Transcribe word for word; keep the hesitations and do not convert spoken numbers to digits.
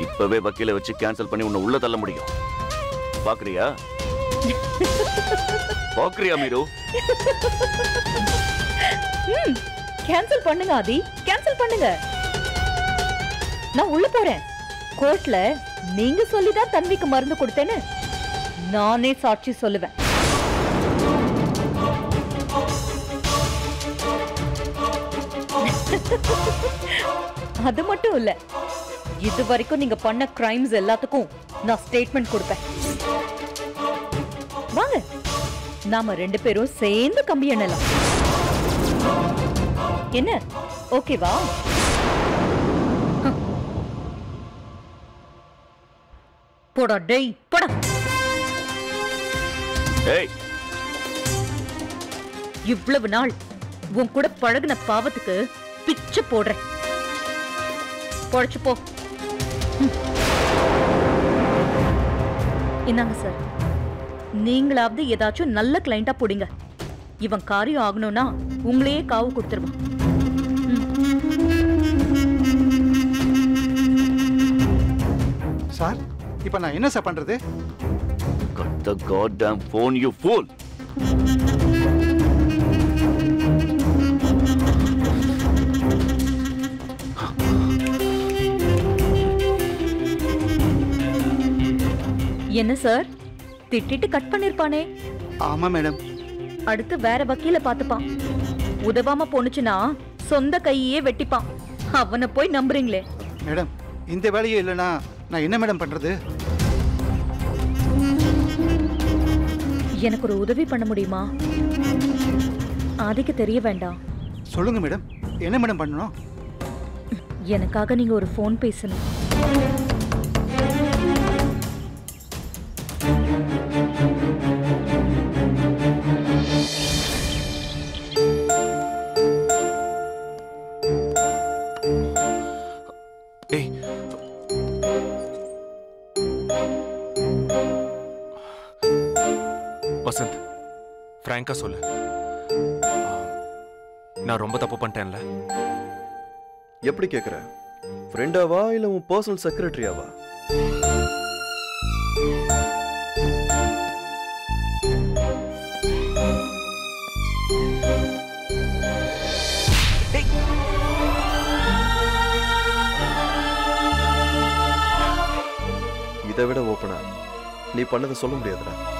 இப்பவே வக்கீல வச்சு கேன்சல் பண்ணி உன்னை உள்ள தள்ள முடியும். பாக்குறியா பாக்குறியா மீரு? ம் கேன்சல் பண்ணுங்க ஆதி, கேன்சல் பண்ணுங்க. நான் உள்ள போறேன். கோர்ட்ல நீங்க சொல்லிதான் தன்விக்கு மருந்து கொடுத்தேன்னு நானே சாட்சி சொல்லுவேன். அது மட்டும் இல்ல, இது வரைக்கும் நீங்க பண்ண கிரைம்ஸ் எல்லாத்துக்கும் நான் ஸ்டேட்மெண்ட் கொடுப்பேன். வாங்க, நாம ரெண்டு பேரும் சேர்ந்து கம்பி எண்ணலாம். என்ன ஓகேவா? போடா டேய் போடா. ஏய், இவ்வளவு நாள் உன் கூட பழகுன பாவத்துக்கு பிச்சை போடுறேன். பொழைச்சு போ. என்னங்க சார், நீங்களாவது ஏதாச்சும் நல்ல கிளைண்டா போடுங்க. இவன் காரியம் ஆகணும்னா உங்களையே காவு கொடுத்துருவான். சார், இப்ப நான் என்ன சார் பண்றது? cut the goddamn phone, you fool. என்ன சார், திட்டிட்டு கட் பண்ணிருப்பானே? ஆமா மேடம். அடுத்து வேற வக்கீல பாத்துப்பான். உதவாம போனுச்சுன்னா சொந்த கையே வெட்டிப்பான். அவனை போய் நம்புறீங்களே? மேடம், இந்த வேலையே இல்லைன்னா நான் என்ன மேடம் பண்றது? எனக்கு ஒரு உதவி பண்ண முடியுமா? ஆதிக்கு தெரிய வேண்டாம். சொல்லுங்க மேடம், என்ன மேடம் பண்ணணும்? எனக்காக நீங்க ஒரு போன் பேசணும். வசந்த், பிராங்கா சொல்லு, நான் ரொம்ப தப்பு பண்ணிட்டேன்ல? எப்படி கேக்குற? ஃப்ரெண்டாவா இல்ல உன் பர்சனல் செக்ரட்டரியாவா? இதை விட ஓப்பனா நீ பண்ணதை சொல்ல முடியாதுடா.